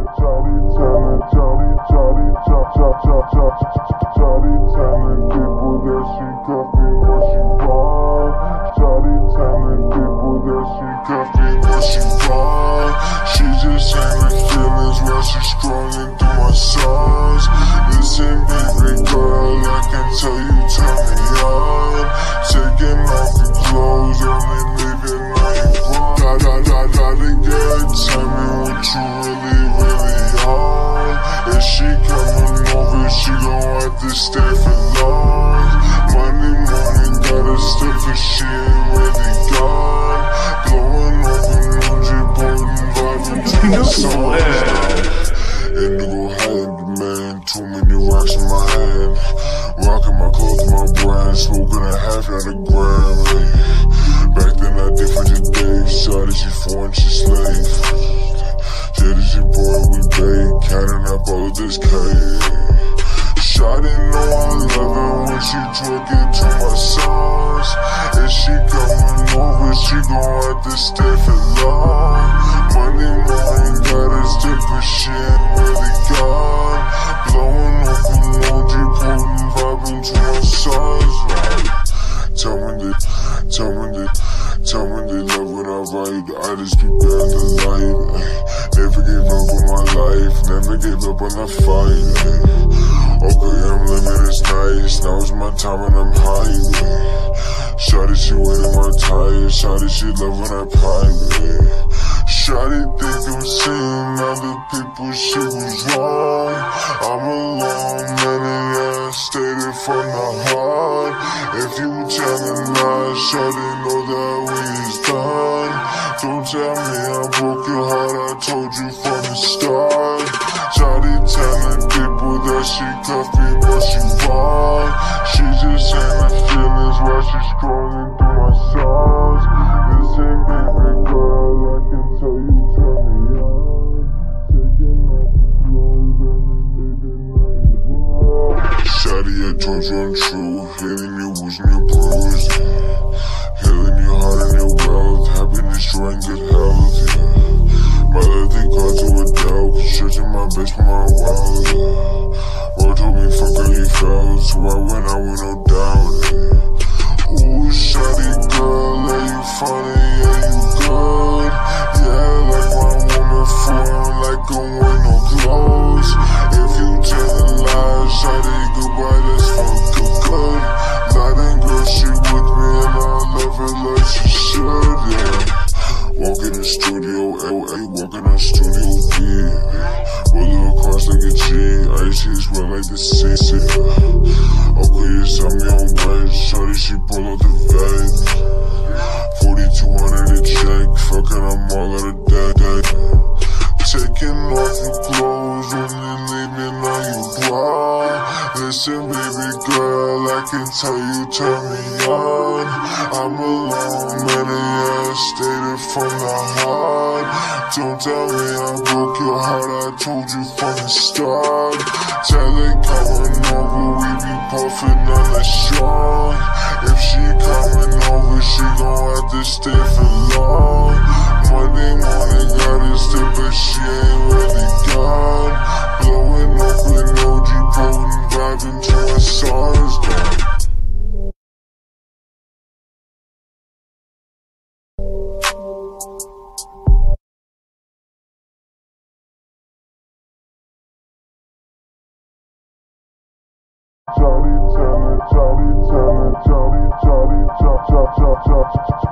She just ain't the feelings while she's scrolling through my songs. Listen, baby girl, I can tell you turn me on. Taking off your clothes, only leaving on your wrong. Gotta get, tell me what you really on. If she coming over, she gon' have to stay for long. Monday morning, gotta stay for she ain't really gone. Blowing up an OG potent vibe into my soul. Indigo high-end man, too many rocks in my hand. Rocking my clothes, my brand, smoking a half out of gram. Back then I did for today, shawty she foreign, she slave. Shawty she bored with bait, counting up all of this cake. Shawty know I love it when she twerk it to my songs. If she coming over, she gon' have to stay for long. Monday morning, gotta stay for she ain't really gone. Blowing up an OG potent vibe into my songs. Tell me they love when I write. I just be bearing the light. Never gave up on my life, never gave up on the fight. Okay, I'm living it's nice, now it's my time and I'm high. Shawty she winning my tires, shawty she love when I private. Shawty think I'm seeing other people, she was wrong. I'm alone, man, and I stated from the heart. If you tellin' lies, shawty know that we is done. Don't tell me I broke your heart, I told you from the start. Shawty telling people that she cuff me, but she wrong. She just ain't the feelings while she's scrolling through my songs. Listen, baby girl, I can tell you turn me on. Taking off your clothes, only leaving on your wall. Shawty, I told you I'm true, healing you was new bruise. Healing your heart and your wealth, happiness, joy and good health, yeah. My life they called to a doubt, searching my best for my wealth. Word told me fuck how you felt, so I went out with no doubt. Ooh, shawty girl, are you funny, are you good? Yeah, like my woman foreign, like I'm with no clothes. If you tellin' lies, shawty goodbye, let's fuck good. Light and girl, she with me and I love her like she should, yeah. Walk in the studio, walk in the studio B. Roll across like a G, icy as well like the sea. Okay, you saw me on white, shawty she pull out the vet. 4200 a check, fucking I'm all out of debt. Taking off your clothes, only leaving on you bra. Listen, baby girl, I can tell you turn me on. I'm alone, man, and I stated from the heart. Don't tell me I broke your heart, I told you from the start. Tell it coming over, we be puffin' on the strong. If she coming over, she gon' have to stay for long. Monday morning, gotta stay, but she ain't really gone. Blowing up an OG potent vibe into my songs, gone. Jolly,